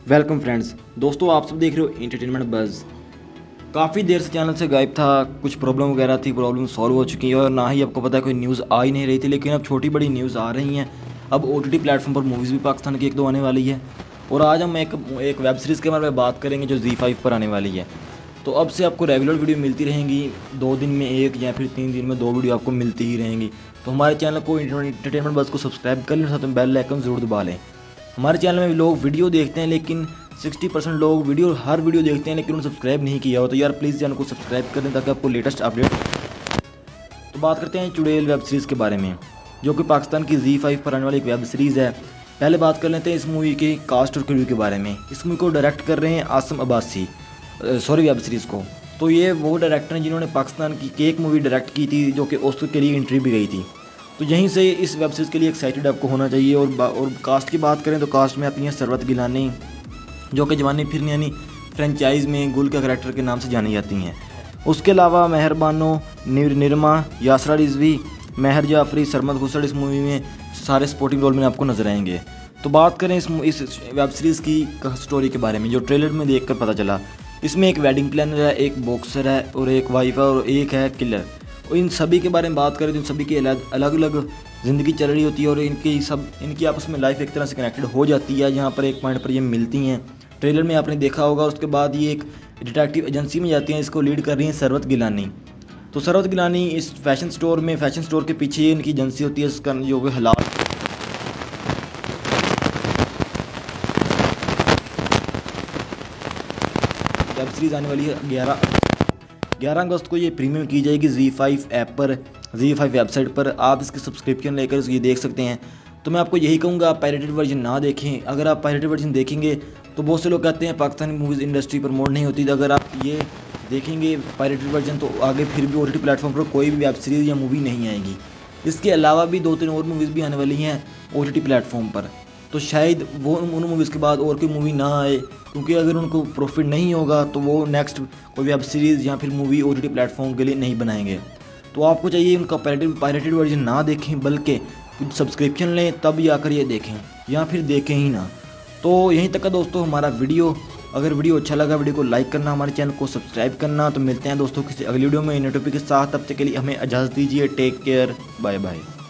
Welcome friends. दोस्तों आप सब देख रहे हो एंटरटेनमेंट बज़। काफ़ी देर से चैनल से गायब था, कुछ प्रॉब्लम वगैरह थी, प्रॉब्लम सॉल्व हो चुकी है और ना ही आपको पता है कोई न्यूज़ आ ही नहीं रही थी, लेकिन अब छोटी बड़ी न्यूज़ आ रही हैं। अब OTT प्लेटफॉर्म पर मूवीज़ भी पाकिस्तान की एक दो आने वाली है और आज हम एक वेब सीरीज़ के बारे में बात करेंगे जो ZEE5 पर आने वाली है। तो अब से आपको रेगुलर वीडियो मिलती रहेंगी, 2 दिन में एक या फिर 3 दिन में 2 वीडियो आपको मिलती ही रहेंगी। तो हमारे चैनल को एंटरटेनमेंट बज़ को सब्सक्राइब कर लें, साथ में बेल आइकन ज़रूर दबा लें। हमारे चैनल में लोग वीडियो देखते हैं लेकिन 60% लोग हर वीडियो देखते हैं लेकिन उन्होंने सब्सक्राइब नहीं किया हो, तो यार प्लीज़ चैनल को सब्सक्राइब कर दें ताकि आपको लेटेस्ट अपडेट। तो बात करते हैं चुड़ैल वेब सीरीज़ के बारे में, जो कि पाकिस्तान की ZEE5 पर आने वाली एक वेब सीरीज़ है। पहले बात कर लेते हैं इस मूवी के कास्ट और क्रू के बारे में। इस मूवी को डायरेक्ट कर रहे हैं आसिम अब्बासी, वेब सीरीज़ को। तो ये वो डायरेक्टर हैं जिन्होंने पाकिस्तान की एक मूवी डायरेक्ट की थी जो कि ऑस्कर के लिए एंट्री भी गई थी। तो यहीं से इस वेब सीरीज़ के लिए एक्साइटेड आपको होना चाहिए। और कास्ट की बात करें तो कास्ट में आती हैं सरवत गिलानी, जो कि जवानी फिरनी यानी फ्रेंचाइज में गुल के करैक्टर के नाम से जानी जाती हैं। उसके अलावा मेहर बानो, निरमा, यासरा रिजवी, मेहर जाफरी, सरमद हुसैन इस मूवी में सारे सपोर्टिंग रोल में आपको नजर आएंगे। तो बात करें इस वेब सीरीज़ की स्टोरी के बारे में, जो ट्रेलर में देखकर पता चला, इसमें एक वेडिंग प्लानर है, एक बॉक्सर है और एक वाइफ है और एक है किलर। और इन सभी के बारे में बात करें तो इन सभी की अलग अलग ज़िंदगी चल रही होती है और इनकी आपस में लाइफ एक तरह से कनेक्टेड हो जाती है, जहाँ पर एक पॉइंट पर ये मिलती हैं। ट्रेलर में आपने देखा होगा। उसके बाद ये एक डिटेक्टिव एजेंसी में जाती हैं, इसको लीड कर रही हैं सरवत गिलानी। तो सरवत गिलानी इस फैशन स्टोर के पीछे इनकी एजेंसी होती है, इसका जो कि हालात वेब सीरीज़ आने वाली है 11 अगस्त को। ये प्रीमियम की जाएगी ZEE5 ऐप पर, ZEE5 वेबसाइट पर। आप इसकी सब्सक्रिप्शन लेकर ये देख सकते हैं। तो मैं आपको यही कहूँगा, आप पायरेटेड वर्जन ना देखें। अगर आप पायरेटेड वर्जन देखेंगे तो बहुत से लोग कहते हैं पाकिस्तानी मूवीज़ इंडस्ट्री प्रमोट नहीं होती। तो अगर आप ये देखेंगे पायरेटेड वर्जन तो आगे फिर भी OTT प्लेटफॉर्म पर कोई भी वेब सीरीज़ या मूवी नहीं आएगी। इसके अलावा भी 2-3 और मूवीज़ भी आने वाली हैं OTT प्लेटफॉर्म पर। तो शायद वो उन मूवीज़ के बाद और कोई मूवी ना आए, क्योंकि अगर उनको प्रॉफिट नहीं होगा तो वो नेक्स्ट कोई वेब सीरीज़ या फिर मूवी OTT प्लेटफॉर्म के लिए नहीं बनाएंगे। तो आपको चाहिए उनका पायरेटेड वर्जन ना देखें, बल्कि कुछ सब्सक्रिप्शन लें तब जाकर ये देखें, या फिर देखें ही ना। तो यहीं तक का दोस्तों हमारा वीडियो। अगर वीडियो अच्छा लगा वीडियो को लाइक करना, हमारे चैनल को सब्सक्राइब करना। तो मिलते हैं दोस्तों किसी अगली वीडियो में नए टॉपिक के साथ। तब तक के लिए हमें इजाज़त दीजिए। Take care, bye bye.